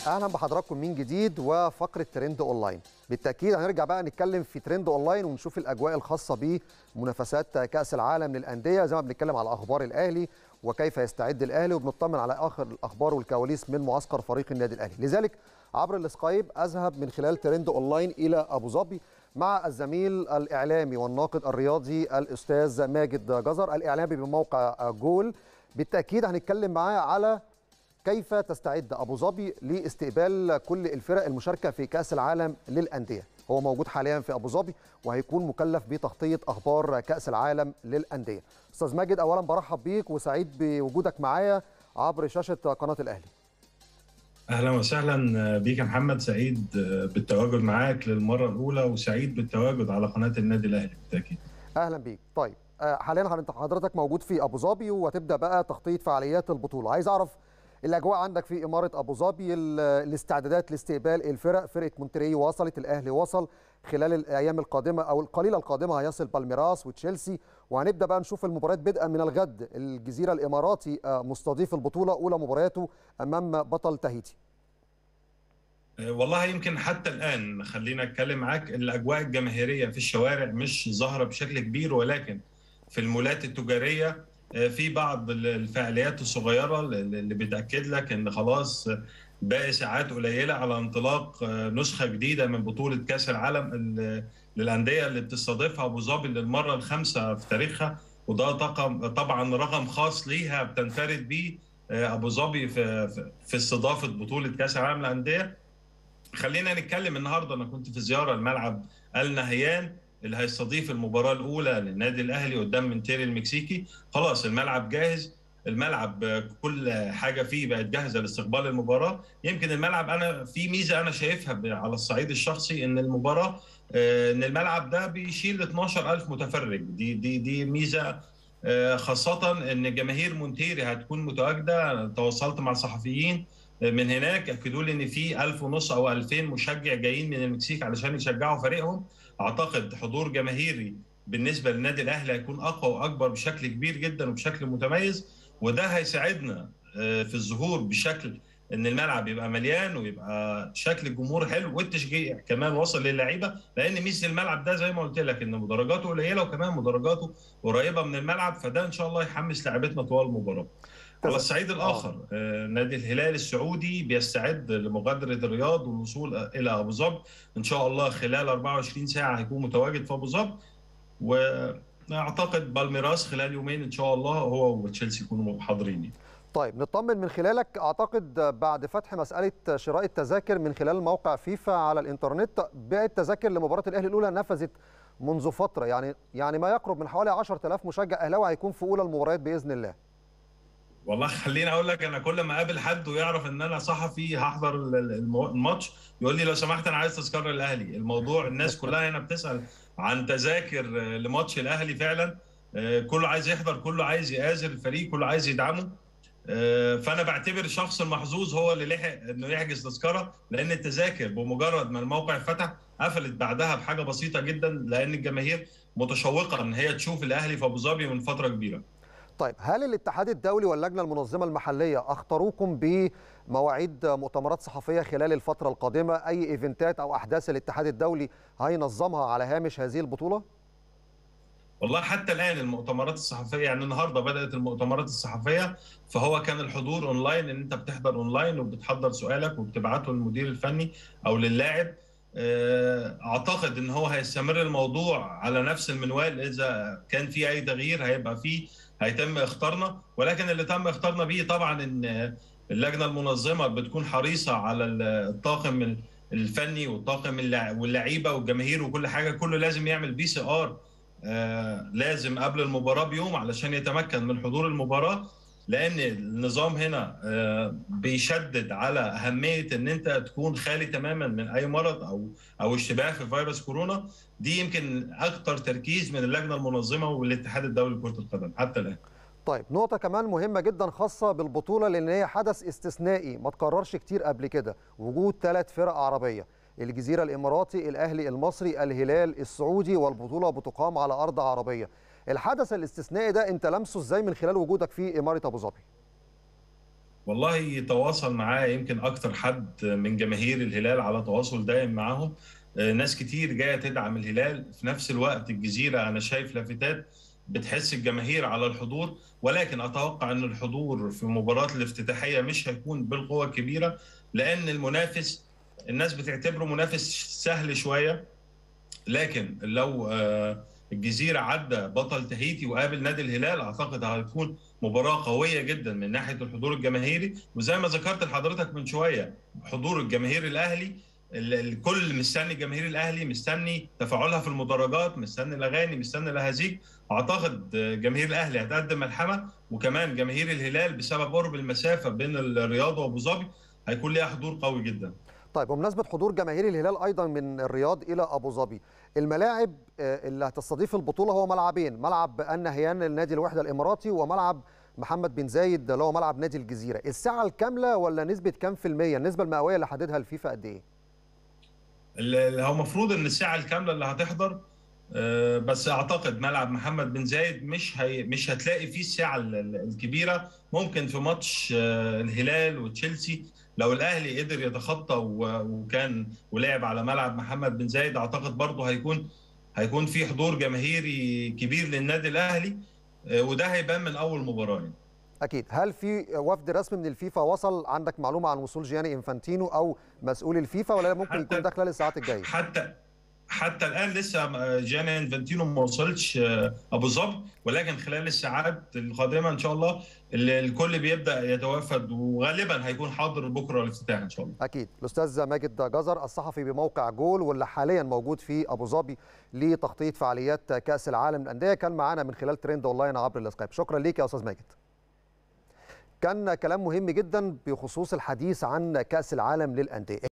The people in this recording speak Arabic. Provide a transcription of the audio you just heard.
اهلا بحضراتكم من جديد وفقره ترند اونلاين. بالتاكيد هنرجع بقى نتكلم في ترند اونلاين ونشوف الاجواء الخاصه بمنافسات كاس العالم للانديه، زي ما بنتكلم على اخبار الاهلي وكيف يستعد الاهلي، وبنطمن على اخر الاخبار والكواليس من معسكر فريق النادي الاهلي. لذلك عبر السكايب اذهب من خلال ترند اونلاين الى ابو ظبي مع الزميل الاعلامي والناقد الرياضي الاستاذ ماجد جزر، الاعلامي بموقع جول. بالتاكيد هنتكلم معاه على كيف تستعد أبو ظبي لاستقبال كل الفرق المشاركة في كأس العالم للأندية. هو موجود حاليا في أبو ظبي وهيكون مكلف بتغطية أخبار كأس العالم للأندية. أستاذ ماجد، أولا برحب بيك وسعيد بوجودك معايا عبر شاشة قناة الأهلي. اهلا وسهلا بيك يا محمد، سعيد بالتواجد معاك للمره الاولى وسعيد بالتواجد على قناه النادي الاهلي بالتاكيد. اهلا بيك. طيب حاليا حضرتك موجود في ابو ظبي وهتبدا بقى تغطيه فعاليات البطوله. عايز اعرف الاجواء عندك في اماره ابو ظبي، الاستعدادات لاستقبال الفرق. فرقه مونتري وصلت، الاهلي وصل، خلال الايام القادمه او القليله القادمه هيصل بالميراس وتشيلسي، وهنبدا بقى نشوف المباريات بدءا من الغد. الجزيره الاماراتي مستضيف البطوله، اولى مبارياته امام بطل تاهيتي. والله يمكن حتى الان خلينا اتكلم معاك، الاجواء الجماهيريه في الشوارع مش ظاهره بشكل كبير، ولكن في المولات التجاريه في بعض الفعاليات الصغيره اللي بتاكد لك ان خلاص باقي ساعات قليله على انطلاق نسخه جديده من بطوله كاس العالم للانديه اللي بتستضيفها ابو ظبي للمره الخامسه في تاريخها. وده طبعا رقم خاص ليها بتنفرد بيه ابو ظبي في استضافه بطوله كاس العالم للانديه. خلينا نتكلم النهارده، انا كنت في زياره الملعب النهيان اللي هيستضيف المباراه الاولى للنادي الاهلي قدام مونتيري المكسيكي. خلاص الملعب جاهز، الملعب كل حاجه فيه بقت جاهزه لاستقبال المباراه. يمكن الملعب انا في ميزه انا شايفها على الصعيد الشخصي، ان المباراه ان الملعب ده بيشيل 12,000 متفرج. دي ميزه، خاصه ان جماهير مونتيري هتكون متواجده. تواصلت مع صحفيين من هناك اكدوا لي ان في 1,500 او 2,000 مشجع جايين من المكسيك علشان يشجعوا فريقهم. اعتقد حضور جماهيري بالنسبه للنادي الاهلي هيكون اقوى واكبر بشكل كبير جدا وبشكل متميز، وده هيساعدنا في الظهور بشكل ان الملعب يبقى مليان ويبقى شكل الجمهور حلو، والتشجيع كمان وصل للعيبه. لان ميزه الملعب ده زي ما قلت لك ان مدرجاته قليله وكمان مدرجاته قريبه من الملعب، فده ان شاء الله يحمس لاعبتنا طوال المباراه. على الصعيد الآخر نادي الهلال السعودي بيستعد لمغادرة الرياض والوصول إلى أبو ظبي. إن شاء الله خلال 24 ساعة هيكون متواجد في أبو ظبي، وأعتقد بالميراس خلال يومين إن شاء الله هو وتشيلسي يكونوا حاضرين. طيب نطمن من خلالك، اعتقد بعد فتح مساله شراء التذاكر من خلال موقع فيفا على الانترنت، بيع التذاكر لمباراه الاهلي الاولى نفذت منذ فتره، يعني ما يقرب من حوالي 10,000 مشجع اهلاوي هيكون في اولى المباريات باذن الله. والله خليني اقول لك، انا كل ما اقابل حد ويعرف ان انا صحفي هحضر الماتش يقول لي لو سمحت انا عايز تذكره الاهلي. الموضوع الناس كلها هنا بتسال عن تذاكر لماتش الاهلي فعلا. كله عايز يحضر، كله عايز يآزر الفريق، كله عايز يدعمه. فانا بعتبر الشخص المحظوظ هو اللي لحق انه يحجز تذكره، لان التذاكر بمجرد ما الموقع فتح قفلت بعدها بحاجه بسيطه جدا، لان الجماهير متشوقه ان هي تشوف الاهلي في ابو ظبي من فتره كبيره. طيب هل الاتحاد الدولي واللجنه المنظمه المحليه اخطروكم بمواعيد مؤتمرات صحفيه خلال الفتره القادمه؟ اي ايفنتات او احداث الاتحاد الدولي هينظمها على هامش هذه البطوله؟ والله حتى الان المؤتمرات الصحفيه، يعني النهارده بدات المؤتمرات الصحفيه، فهو كان الحضور اونلاين، ان انت بتحضر اونلاين وبتحضر سؤالك وبتبعته للمدير الفني او للاعب. اعتقد ان هو هيستمر الموضوع على نفس المنوال. اذا كان في اي تغيير هيتم اختارنا، ولكن اللي تم اختارنا بيه طبعا ان اللجنه المنظمه بتكون حريصه على الطاقم الفني والطاقم واللعيبه والجماهير وكل حاجه، كله لازم يعمل PCR لازم قبل المباراة بيوم علشان يتمكن من حضور المباراة. لأن النظام هنا بيشدد على أهمية إن أنت تكون خالي تماما من أي مرض أو اشتباه في فيروس كورونا. دي يمكن أكتر تركيز من اللجنة المنظمة والاتحاد الدولي لكرة القدم حتى الآن. طيب نقطة كمان مهمة جدا خاصة بالبطولة، لأن هي حدث استثنائي ما تكررش كتير قبل كده، وجود 3 فرق عربية: الجزيرة الإماراتي، الأهلي المصري، الهلال السعودي، والبطولة بتقام على أرض عربية. الحدث الاستثنائي ده أنت لمسه إزاي من خلال وجودك في إمارة أبو ظبي؟ والله تواصل معاه يمكن اكتر حد من جماهير الهلال، على تواصل دائم معاهم. ناس كتير جايه تدعم الهلال. في نفس الوقت الجزيره انا شايف لافتات بتحس الجماهير على الحضور، ولكن اتوقع ان الحضور في مباراه الافتتاحيه مش هيكون بالقوه الكبيره، لان المنافس الناس بتعتبره منافس سهل شويه. لكن لو الجزيرة عدى بطل تهيتي وقابل نادي الهلال، أعتقد هتكون مباراة قوية جدا من ناحية الحضور الجماهيري. وزي ما ذكرت لحضرتك من شوية، حضور الجماهير الأهلي، الكل مستني جماهير الأهلي، مستني تفاعلها في المدرجات، مستني الأغاني، مستني الأهازيج. أعتقد جماهير الأهلي هتقدم ملحمة، وكمان جماهير الهلال بسبب قرب المسافة بين الرياض وأبو ظبي هيكون ليها حضور قوي جدا. طيب، بمناسبة حضور جماهير الهلال أيضا من الرياض إلى أبو ظبي، الملاعب اللي هتستضيف البطولة هو ملعبين، ملعب النهيان للنادي الوحدة الإماراتي، وملعب محمد بن زايد اللي هو ملعب نادي الجزيرة. السعة الكاملة ولا نسبة كام في المية؟ النسبة المئوية اللي حددها الفيفا قد إيه؟ هو المفروض ان الساعه الكامله اللي هتحضر، بس اعتقد ملعب محمد بن زايد مش هتلاقي فيه الساعه الكبيره. ممكن في ماتش الهلال وتشيلسي، لو الاهلي قدر يتخطى وكان ولعب على ملعب محمد بن زايد، اعتقد برضه هيكون في حضور جماهيري كبير للنادي الاهلي، وده هيبان من اول مباراه يعني. أكيد. هل في وفد رسمي من الفيفا وصل؟ عندك معلومة عن وصول جياني إنفانتينو أو مسؤول الفيفا، ولا ممكن يكون حتى ده خلال الساعات الجاية؟ حتى حتى الان لسه جاني انفانتينو ما وصلش ابو ظبي، ولكن خلال الساعات القادمه ان شاء الله الكل بيبدا يتوافد، وغالبا هيكون حاضر بكره الافتتاح ان شاء الله. أكيد. الأستاذ ماجد جزر، الصحفي بموقع جول، واللي حاليا موجود في أبو ظبي لتغطية فعاليات كأس العالم للأندية، كان معانا من خلال ترند أونلاين عبر السكايب. شكرا ليك يا أستاذ ماجد. كان كلام مهم جدا بخصوص الحديث عن كأس العالم للأندية.